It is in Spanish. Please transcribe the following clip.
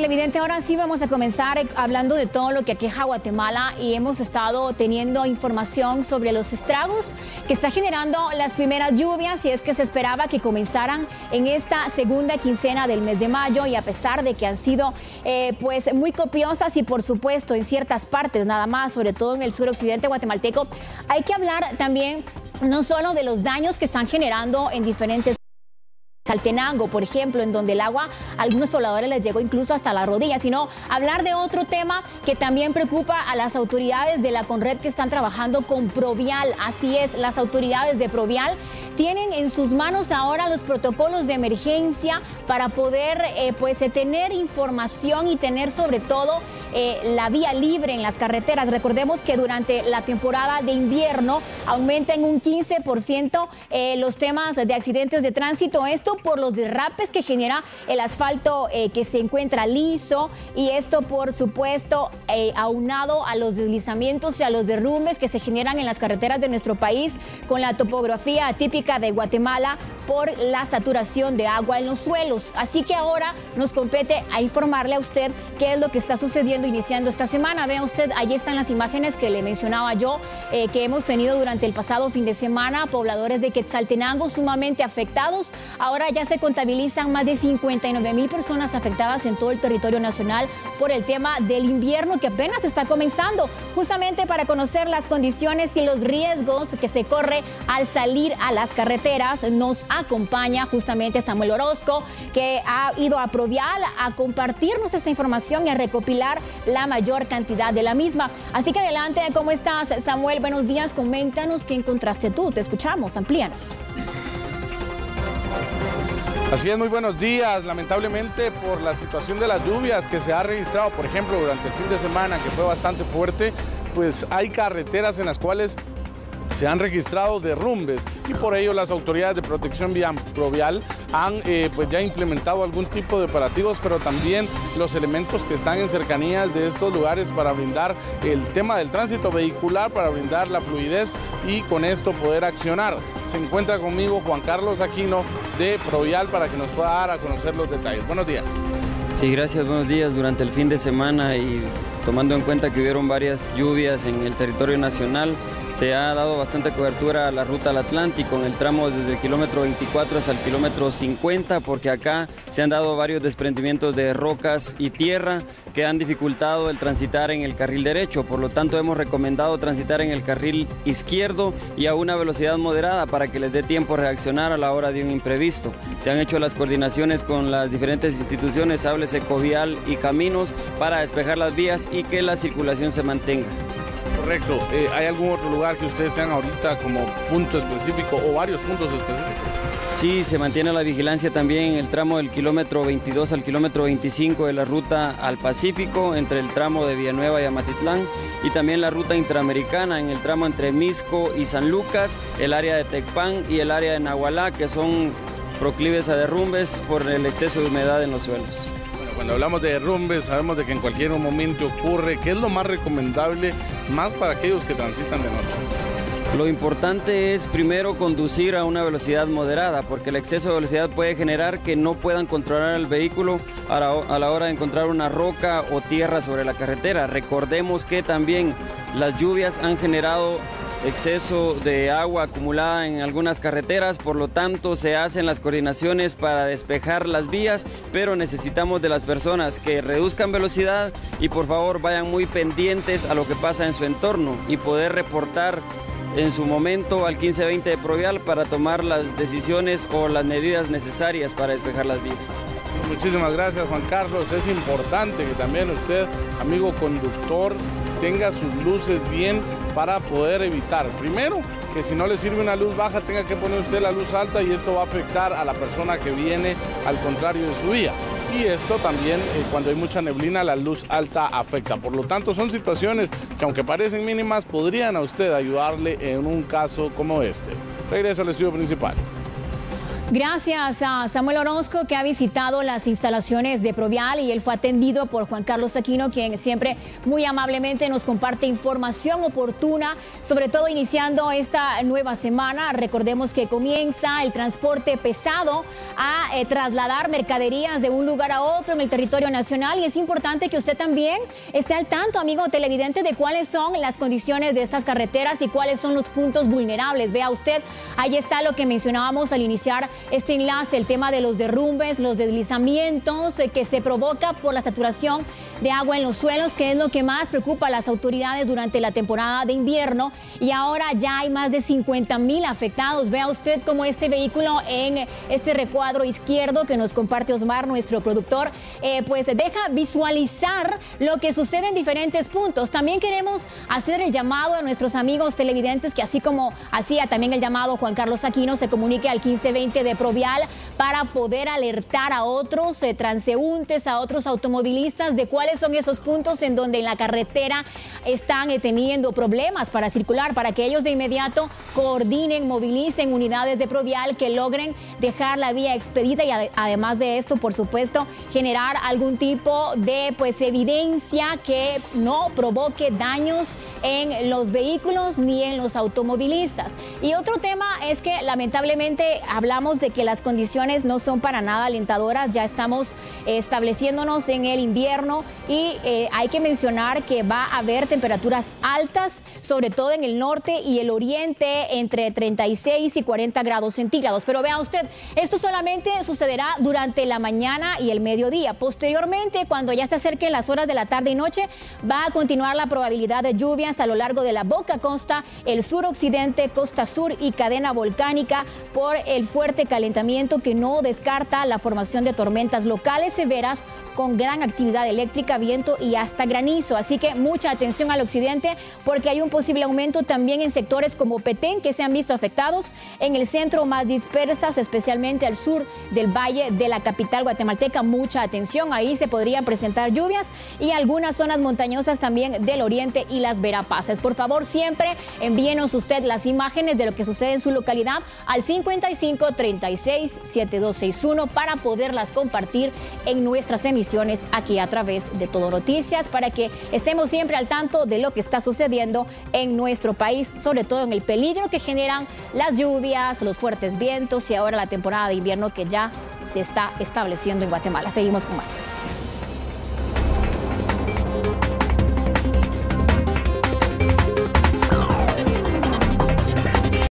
televidente, ahora sí vamos a comenzar hablando de todo lo que aqueja a Guatemala y hemos estado teniendo información sobre los estragos que está generando las primeras lluvias, y es que se esperaba que comenzaran en esta segunda quincena del mes de mayo, y a pesar de que han sido pues muy copiosas y por supuesto en ciertas partes nada más, sobre todo en el suroccidente guatemalteco, hay que hablar también no solo de los daños que están generando en diferentes Saltenango, por ejemplo, en donde el agua a algunos pobladores les llegó incluso hasta la rodilla, sino hablar de otro tema que también preocupa a las autoridades de la Conred, que están trabajando con Provial. Así es, las autoridades de Provial tienen en sus manos ahora los protocolos de emergencia para poder tener información y tener sobre todo la vía libre en las carreteras. Recordemos que durante la temporada de invierno aumenta en un 15% los temas de accidentes de tránsito, esto por los derrapes que genera el asfalto que se encuentra liso, y esto por supuesto aunado a los deslizamientos y a los derrumbes que se generan en las carreteras de nuestro país con la topografía atípica de Guatemala por la saturación de agua en los suelos. Así que ahora nos compete a informarle a usted qué es lo que está sucediendo iniciando esta semana. Vea usted, allí están las imágenes que le mencionaba yo, que hemos tenido durante el pasado fin de semana. Pobladores de Quetzaltenango sumamente afectados. Ahora ya se contabilizan más de 59,000 personas afectadas en todo el territorio nacional por el tema del invierno que apenas está comenzando. Justamente para conocer las condiciones y los riesgos que se corre al salir a las carreteras, nos acompaña justamente Samuel Orozco, que ha ido a Provial a compartirnos esta información y a recopilar la mayor cantidad de la misma. Así que adelante, ¿cómo estás, Samuel? Buenos días, coméntanos qué encontraste tú, te escuchamos, amplíanos. Así es, muy buenos días. Lamentablemente, por la situación de las lluvias que se ha registrado, por ejemplo, durante el fin de semana, que fue bastante fuerte, pues hay carreteras en las cuales se han registrado derrumbes, y por ello las autoridades de protección Provial han pues ya implementado algún tipo de operativos, pero también los elementos que están en cercanías de estos lugares para brindar el tema del tránsito vehicular, para brindar la fluidez y con esto poder accionar. Se encuentra conmigo Juan Carlos Aquino de Provial para que nos pueda dar a conocer los detalles. Buenos días. Sí, gracias, buenos días. Durante el fin de semana y tomando en cuenta que hubieron varias lluvias en el territorio nacional, se ha dado bastante cobertura a la ruta al Atlántico en el tramo desde el kilómetro 24 hasta el kilómetro 50, porque acá se han dado varios desprendimientos de rocas y tierra que han dificultado el transitar en el carril derecho. Por lo tanto, hemos recomendado transitar en el carril izquierdo y a una velocidad moderada para que les dé tiempo a reaccionar a la hora de un imprevisto. Se han hecho las coordinaciones con las diferentes instituciones, háblese Covial y Caminos, para despejar las vías y que la circulación se mantenga. Correcto. ¿Hay algún otro lugar que ustedes tengan ahorita como punto específico o varios puntos específicos? Sí, se mantiene la vigilancia también en el tramo del kilómetro 22 al kilómetro 25 de la ruta al Pacífico, entre el tramo de Villanueva y Amatitlán, y también la ruta interamericana en el tramo entre Misco y San Lucas, el área de Tecpan y el área de Nahualá, que son proclives a derrumbes por el exceso de humedad en los suelos. Cuando hablamos de derrumbes, sabemos de que en cualquier momento ocurre. ¿Qué es lo más recomendable, más para aquellos que transitan de noche? Lo importante es primero conducir a una velocidad moderada, porque el exceso de velocidad puede generar que no puedan controlar el vehículo a la hora de encontrar una roca o tierra sobre la carretera. Recordemos que también las lluvias han generado exceso de agua acumulada en algunas carreteras, por lo tanto se hacen las coordinaciones para despejar las vías, pero necesitamos de las personas que reduzcan velocidad y por favor vayan muy pendientes a lo que pasa en su entorno y poder reportar en su momento al 1520 de Provial para tomar las decisiones o las medidas necesarias para despejar las vías. Muchísimas gracias, Juan Carlos. Es importante que también usted, amigo conductor, tenga sus luces bien para poder evitar, primero, que si no le sirve una luz baja tenga que poner usted la luz alta, y esto va a afectar a la persona que viene al contrario de su vía. Y esto también, cuando hay mucha neblina, la luz alta afecta. Por lo tanto, son situaciones que, aunque parecen mínimas, podrían a usted ayudarle en un caso como este. Regreso al estudio principal. Gracias a Samuel Orozco, que ha visitado las instalaciones de Provial, y él fue atendido por Juan Carlos Aquino, quien siempre muy amablemente nos comparte información oportuna, sobre todo iniciando esta nueva semana. Recordemos que comienza el transporte pesado a trasladar mercaderías de un lugar a otro en el territorio nacional, y es importante que usted también esté al tanto, amigo televidente, de cuáles son las condiciones de estas carreteras y cuáles son los puntos vulnerables. Vea usted, ahí está lo que mencionábamos al iniciar este enlace, el tema de los derrumbes, los deslizamientos que se provoca por la saturación de agua en los suelos, que es lo que más preocupa a las autoridades durante la temporada de invierno, y ahora ya hay más de 50,000 afectados. Vea usted cómo este vehículo en este recuadro izquierdo que nos comparte Osmar, nuestro productor, pues deja visualizar lo que sucede en diferentes puntos. También queremos hacer el llamado a nuestros amigos televidentes, que así como hacía también el llamado Juan Carlos Aquino, se comunique al 1520 de Provial para poder alertar a otros transeúntes, a otros automovilistas de cuáles son esos puntos en donde en la carretera están teniendo problemas para circular, para que ellos de inmediato coordinen, movilicen unidades de Provial que logren dejar la vía expedita, y además de esto, por supuesto, generar algún tipo de evidencia que no provoque daños en los vehículos ni en los automovilistas. Y otro tema es que lamentablemente hablamos de que las condiciones no son para nada alentadoras. Ya estamos estableciéndonos en el invierno, y hay que mencionar que va a haber temperaturas altas, sobre todo en el norte y el oriente, entre 36 y 40 grados centígrados. Pero vea usted, esto solamente sucederá durante la mañana y el mediodía. Posteriormente, cuando ya se acerquen las horas de la tarde y noche, va a continuar la probabilidad de lluvias a lo largo de la Boca Costa, el suroccidente, costa sur y cadena volcánica, por el fuerte calentamiento que no descarta la formación de tormentas locales severas con gran actividad eléctrica, viento y hasta granizo. Así que mucha atención al occidente, porque hay un posible aumento también en sectores como Petén, que se han visto afectados, en el centro más dispersas, especialmente al sur del valle de la capital guatemalteca. Mucha atención, ahí se podrían presentar lluvias, y algunas zonas montañosas también del oriente y las Verapaces. Por favor, siempre envíenos usted las imágenes de lo que sucede en su localidad al 55 36 7261 para poderlas compartir en nuestras emisiones aquí a través de Todo Noticias, para que estemos siempre al tanto de lo que está sucediendo en nuestro país, sobre todo en el peligro que generan las lluvias, los fuertes vientos y ahora la temporada de invierno que ya se está estableciendo en Guatemala. Seguimos con más.